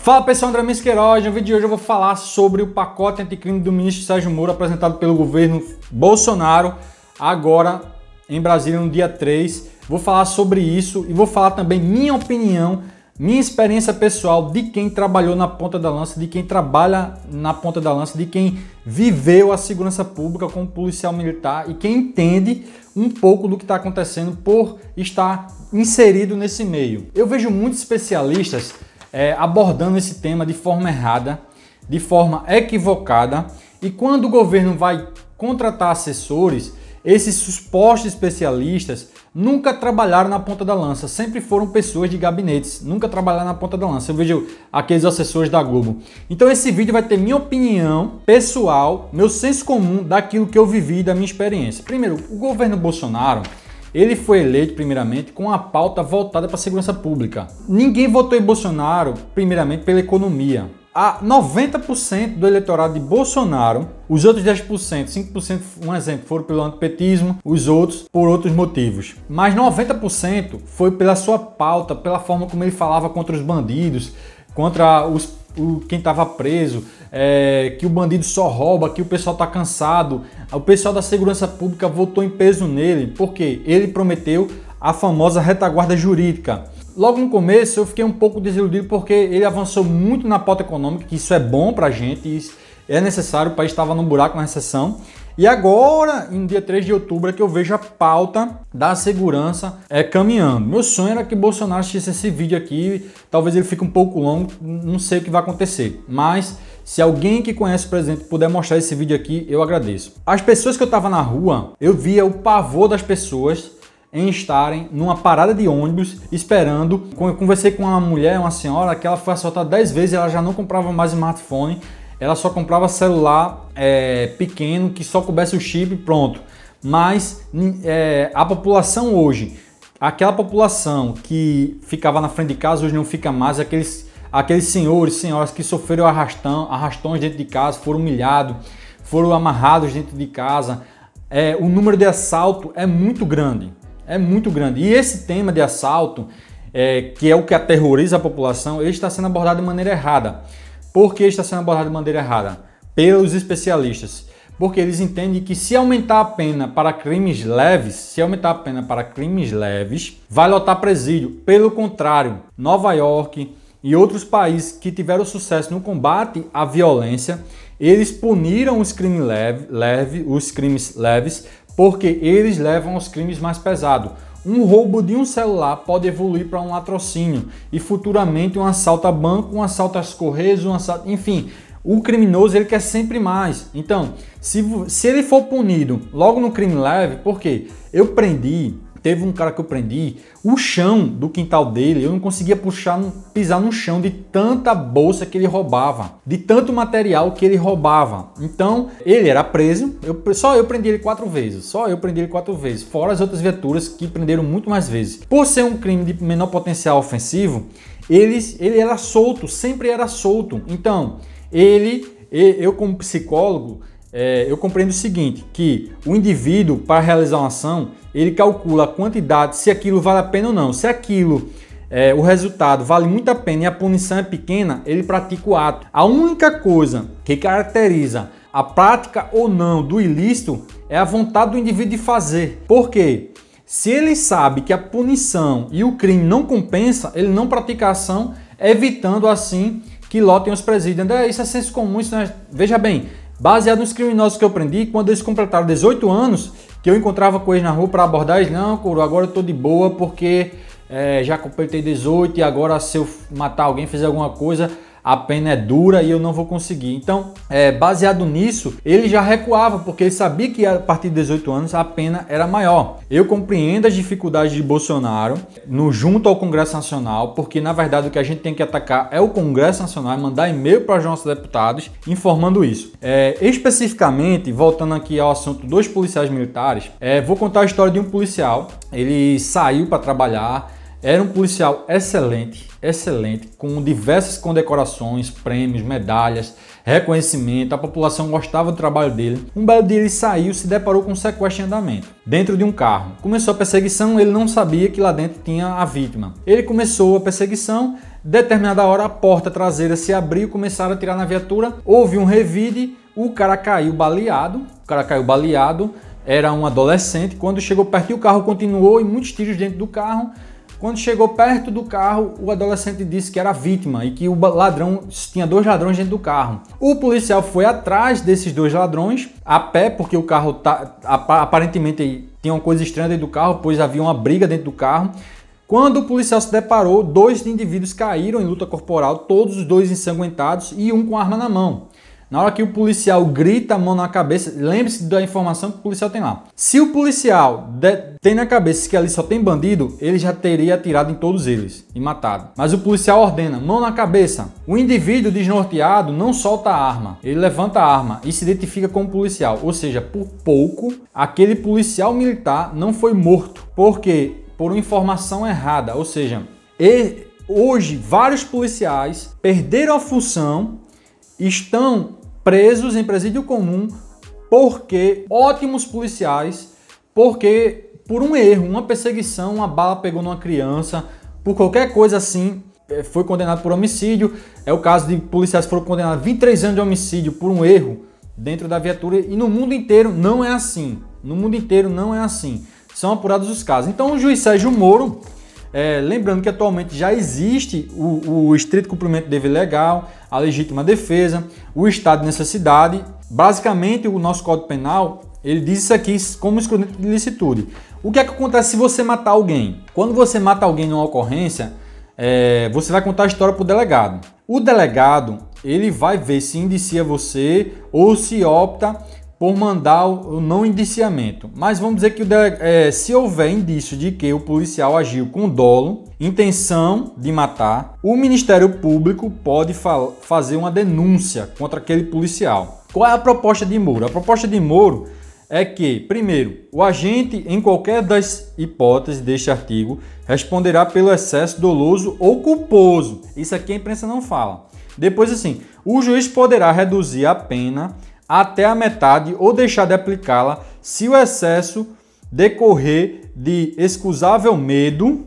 Fala pessoal, André Mendes Queiroz. No vídeo de hoje eu vou falar sobre o pacote anticrime do ministro Sérgio Moro apresentado pelo governo Bolsonaro agora em Brasília no dia 3. Vou falar sobre isso e vou falar também minha opinião, minha experiência pessoal de quem trabalhou na ponta da lança, de quem trabalha na ponta da lança, de quem viveu a segurança pública como policial militar e quem entende um pouco do que está acontecendo por estar inserido nesse meio. Eu vejo muitos especialistas abordando esse tema de forma errada, de forma equivocada, e quando o governo vai contratar assessores, esses supostos especialistas nunca trabalharam na ponta da lança, sempre foram pessoas de gabinetes, nunca trabalharam na ponta da lança. Eu vejo aqueles assessores da Globo. Então esse vídeo vai ter minha opinião pessoal, meu senso comum daquilo que eu vivi e da minha experiência. Primeiro, o governo Bolsonaro, ele foi eleito primeiramente com a pauta voltada para a segurança pública. Ninguém votou em Bolsonaro primeiramente pela economia. A 90% do eleitorado de Bolsonaro, os outros 10%, 5%, um exemplo, foram pelo antipetismo, os outros por outros motivos. Mas 90% foi pela sua pauta, pela forma como ele falava contra os bandidos, contra quem estava preso, que o bandido só rouba, que o pessoal está cansado. O pessoal da segurança pública votou em peso nele, porque ele prometeu a famosa retaguarda jurídica. Logo no começo eu fiquei um pouco desiludido porque ele avançou muito na pauta econômica, que isso é bom pra gente, isso é necessário, o país estava num buraco na recessão. E agora, em dia 3 de outubro, é que eu vejo a pauta da segurança caminhando. Meu sonho era que Bolsonaro assistisse esse vídeo aqui, talvez ele fique um pouco longo, não sei o que vai acontecer. Mas se alguém que conhece o presidente puder mostrar esse vídeo aqui, eu agradeço. As pessoas que eu estava na rua, eu via o pavor das pessoas em estarem numa parada de ônibus esperando. Eu conversei com uma mulher, uma senhora, que ela foi assaltada 10 vezes e ela já não comprava mais smartphone, ela só comprava celular pequeno, que só coubesse o chip e pronto. Mas a população hoje, aquela população que ficava na frente de casa, hoje não fica mais, aqueles senhores, senhoras que sofreram arrastões dentro de casa, foram humilhados, foram amarrados dentro de casa. O número de assalto é muito grande. É muito grande. E esse tema de assalto, que é o que aterroriza a população, ele está sendo abordado de maneira errada. Por que está sendo abordado de maneira errada? Pelos especialistas. Porque eles entendem que se aumentar a pena para crimes leves, vai lotar presídio. Pelo contrário, Nova York e outros países que tiveram sucesso no combate à violência, eles puniram os crimes leves, porque eles levam aos crimes mais pesados. Um roubo de um celular pode evoluir para um latrocínio e futuramente um assalto a banco, um assalto às correios, enfim, o criminoso ele quer sempre mais. Então, se ele for punido logo no crime leve, porque teve um cara que eu prendi, o chão do quintal dele, eu não conseguia pisar no chão de tanta bolsa que ele roubava, de tanto material que ele roubava. Então, ele era preso, só eu prendi ele 4 vezes, fora as outras viaturas que prenderam muito mais vezes. Por ser um crime de menor potencial ofensivo, ele era solto, sempre era solto. Então, eu como psicólogo, eu compreendo o seguinte, que o indivíduo, para realizar uma ação, ele calcula a quantidade, se aquilo vale a pena ou não. Se aquilo, o resultado vale muito a pena e a punição é pequena, ele pratica o ato. A única coisa que caracteriza a prática ou não do ilícito é a vontade do indivíduo de fazer. Por quê? Se ele sabe que a punição e o crime não compensa, ele não pratica a ação, evitando assim que lotem os presídios. Isso é senso comum, isso não é... Veja bem, baseado nos criminosos que eu prendi, quando eles completaram 18 anos, que eu encontrava com eles na rua para abordar eles, não, coroa, agora eu tô de boa porque já completei 18 e agora se eu matar alguém, fizer alguma coisa, a pena é dura e eu não vou conseguir. Então, baseado nisso, ele já recuava, porque ele sabia que a partir de 18 anos a pena era maior. Eu compreendo as dificuldades de Bolsonaro junto ao Congresso Nacional, porque na verdade o que a gente tem que atacar é o Congresso Nacional, mandar e-mail para os nossos deputados informando isso. Especificamente, voltando aqui ao assunto dos policiais militares, vou contar a história de um policial. Ele saiu para trabalhar, Era um policial excelente, excelente, com diversas condecorações, prêmios, medalhas, reconhecimento. A população gostava do trabalho dele. Um belo dia ele saiu, se deparou com um sequestro em andamento, dentro de um carro. Começou a perseguição, ele não sabia que lá dentro tinha a vítima. Ele começou a perseguição, determinada hora a porta traseira se abriu, começaram a atirar na viatura, houve um revide, o cara caiu baleado, era um adolescente. Quando chegou perto, o carro continuou e muitos tiros dentro do carro. Quando chegou perto do carro, o adolescente disse que era vítima e que o ladrão tinha 2 ladrões dentro do carro. O policial foi atrás desses 2 ladrões a pé, porque o carro aparentemente tinha uma coisa estranha dentro do carro, pois havia uma briga dentro do carro. Quando o policial se deparou, 2 indivíduos caíram em luta corporal, todos os 2 ensanguentados e um com arma na mão. Na hora que o policial grita a mão na cabeça, lembre-se da informação que o policial tem lá. Se o policial tem na cabeça que ali só tem bandido, ele já teria atirado em todos eles e matado. Mas o policial ordena, mão na cabeça. O indivíduo desnorteado não solta a arma, ele levanta a arma e se identifica como policial. Ou seja, por pouco, aquele policial militar não foi morto. Por quê? Por uma informação errada. Ou seja, hoje vários policiais perderam a função, estão presos em presídio comum porque ótimos policiais, porque por um erro, uma perseguição, uma bala pegou numa criança, por qualquer coisa assim, foi condenado por homicídio. É o caso de policiais que foram condenados a 23 anos de homicídio por um erro dentro da viatura, e no mundo inteiro não é assim. No mundo inteiro não é assim. São apurados os casos. Então o juiz Sérgio Moro, lembrando que atualmente já existe o estrito cumprimento do dever legal, a legítima defesa, o estado de necessidade. Basicamente, o nosso Código Penal, ele diz isso aqui como excludente de ilicitude. O que é que acontece se você matar alguém? Quando você mata alguém numa ocorrência, você vai contar a história para o delegado. O delegado, ele vai ver se indicia você ou se opta por mandar o não indiciamento. Mas vamos dizer que se houver indício de que o policial agiu com dolo, intenção de matar, o Ministério Público pode fazer uma denúncia contra aquele policial. Qual é a proposta de Moro? A proposta de Moro é que, primeiro, o agente, em qualquer das hipóteses deste artigo, responderá pelo excesso doloso ou culposo. Isso aqui a imprensa não fala. Depois, assim, o juiz poderá reduzir a pena até a metade ou deixar de aplicá-la se o excesso decorrer de excusável medo,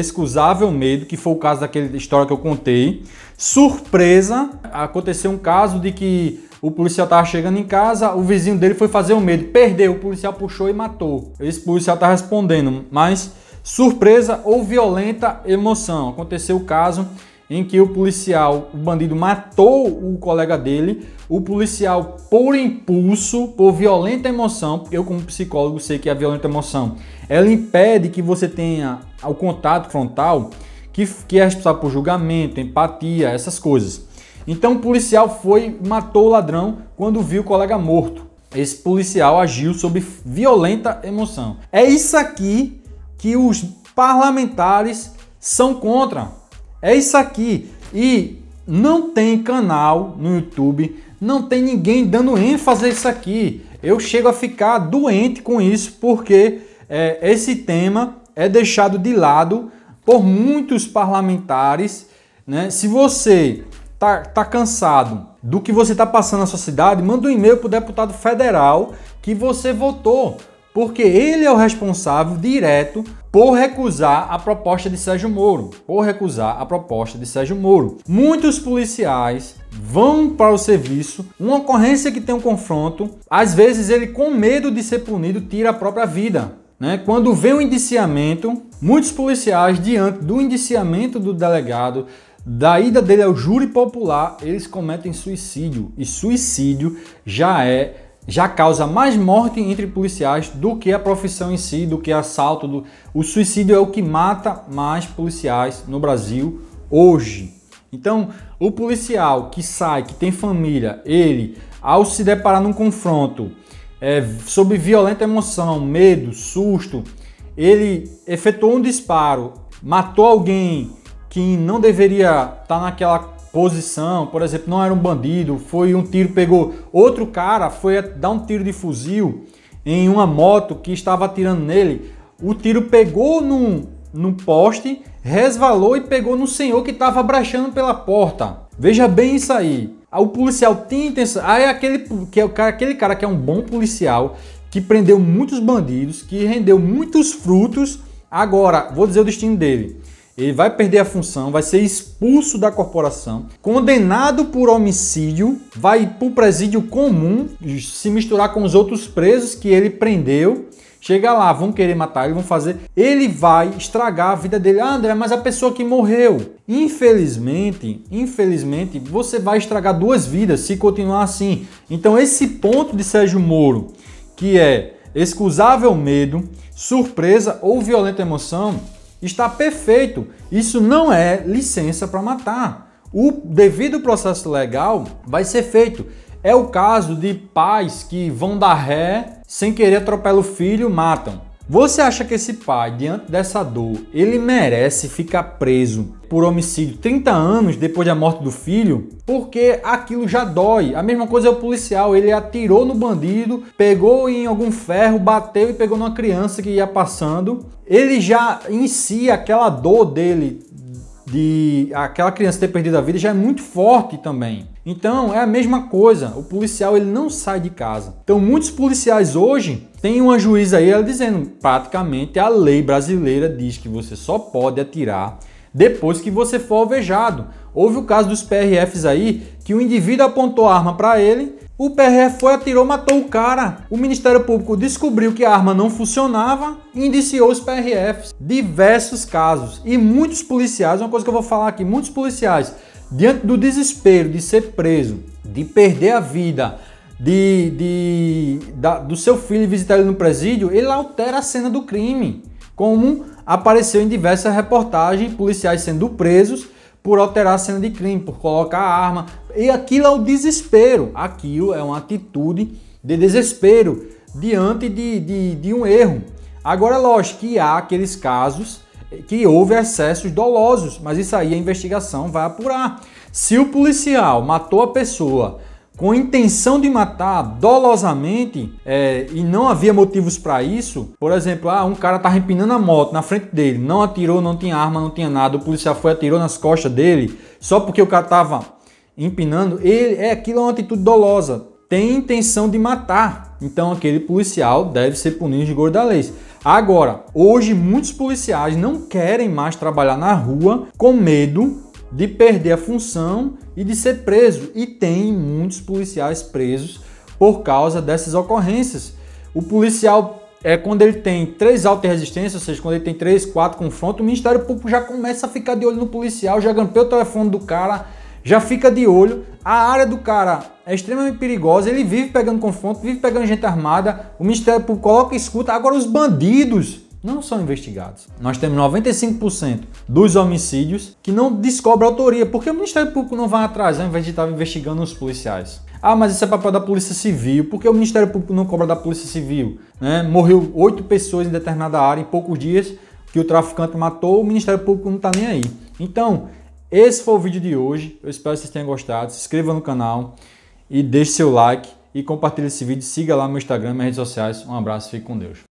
que foi o caso daquela história que eu contei, surpresa. Aconteceu um caso de que o policial estava chegando em casa, o vizinho dele foi fazer um medo, perdeu, o policial puxou e matou. Esse policial está respondendo, mas surpresa ou violenta emoção. Aconteceu o caso em que o bandido matou o colega dele, o policial, por impulso, por violenta emoção, eu como psicólogo sei que a violenta emoção, ela impede que você tenha o contato frontal, que é responsável por julgamento, empatia, essas coisas. Então o policial matou o ladrão quando viu o colega morto. Esse policial agiu sob violenta emoção. É isso aqui que os parlamentares são contra. É isso aqui. E não tem canal no YouTube, não tem ninguém dando ênfase a isso aqui. Eu chego a ficar doente com isso, porque esse tema é deixado de lado por muitos parlamentares, né? Se você tá cansado do que você está passando na sua cidade, manda um e-mail para o deputado federal que você votou, porque ele é o responsável direto por recusar a proposta de Sérgio Moro. Muitos policiais vão para o serviço, uma ocorrência que tem um confronto, às vezes ele, com medo de ser punido, tira a própria vida, né? Quando vem o indiciamento, muitos policiais, diante do indiciamento do delegado, da ida dele ao júri popular, eles cometem suicídio. E suicídio já causa mais morte entre policiais do que a profissão em si, do que assalto. O suicídio é o que mata mais policiais no Brasil hoje. Então, o policial que sai, que tem família, ele, ao se deparar num confronto sob violenta emoção, medo, susto, ele efetuou um disparo, matou alguém que não deveria estar naquela posição, por exemplo, não era um bandido, foi um tiro, pegou outro cara, foi dar um tiro de fuzil em uma moto que estava atirando nele, o tiro pegou no poste, resvalou e pegou no senhor que estava abaixando pela porta. Veja bem isso aí. O policial tem intenção... Aí aquele cara que é um bom policial, que prendeu muitos bandidos, que rendeu muitos frutos. Agora, vou dizer o destino dele. Ele vai perder a função, vai ser expulso da corporação, condenado por homicídio, vai para o presídio comum, se misturar com os outros presos que ele prendeu. Chega lá, vão querer matar ele, vão fazer... Ele vai estragar a vida dele. Ah, André, mas a pessoa que morreu. Infelizmente, você vai estragar duas vidas se continuar assim. Então esse ponto de Sérgio Moro, que é excusável medo, surpresa ou violenta emoção, está perfeito. Isso não é licença para matar. O devido processo legal vai ser feito. É o caso de pais que vão dar ré, sem querer atropelam o filho, matam. Você acha que esse pai, diante dessa dor, ele merece ficar preso por homicídio 30 anos depois da morte do filho? Porque aquilo já dói. A mesma coisa é o policial, ele atirou no bandido, pegou em algum ferro, bateu e pegou numa criança que ia passando. Ele já, em si, aquela dor dele, de aquela criança ter perdido a vida, já é muito forte também. Então é a mesma coisa, o policial ele não sai de casa. Então muitos policiais hoje, tem uma juíza aí ela dizendo, praticamente a lei brasileira diz que você só pode atirar depois que você for alvejado. Houve o caso dos PRFs aí, que o indivíduo apontou a arma para ele, o PRF foi, atirou, matou o cara. O Ministério Público descobriu que a arma não funcionava e indiciou os PRFs. Diversos casos. E muitos policiais, uma coisa que eu vou falar aqui, muitos policiais, diante do desespero de ser preso, de perder a vida, do seu filho visitar ele no presídio, ele altera a cena do crime. Como apareceu em diversas reportagens, policiais sendo presos por alterar a cena de crime, por colocar a arma. E aquilo é o desespero. Aquilo é uma atitude de desespero diante de um erro. Agora, lógico que há aqueles casos que houve excessos dolosos, mas isso aí a investigação vai apurar. Se o policial matou a pessoa com intenção de matar dolosamente e não havia motivos para isso, por exemplo, um cara estava empinando a moto na frente dele, não atirou, não tinha arma, não tinha nada, o policial foi atirou nas costas dele, só porque o cara estava empinando, aquilo é uma atitude dolosa, tem intenção de matar, então aquele policial deve ser punido de rigor da lei. Agora, hoje muitos policiais não querem mais trabalhar na rua com medo de perder a função e de ser preso. E tem muitos policiais presos por causa dessas ocorrências. O policial, quando ele tem 3 autos de resistência, ou seja, quando ele tem 3, 4 confrontos, o Ministério Público já começa a ficar de olho no policial, já grampeia o telefone do cara, já fica de olho. A área do cara é extremamente perigosa, ele vive pegando confronto, vive pegando gente armada, o Ministério Público coloca escuta. Agora os bandidos não são investigados. Nós temos 95% dos homicídios que não descobre a autoria, porque o Ministério Público não vai atrás, ao invés de estar investigando os policiais. Ah, mas isso é papel da Polícia Civil, porque o Ministério Público não cobra da Polícia Civil, né? Morreu 8 pessoas em determinada área em poucos dias que o traficante matou, o Ministério Público não está nem aí. Então, esse foi o vídeo de hoje, eu espero que vocês tenham gostado, se inscreva no canal e deixe seu like e compartilhe esse vídeo, siga lá no meu Instagram e minhas redes sociais. Um abraço, fique com Deus.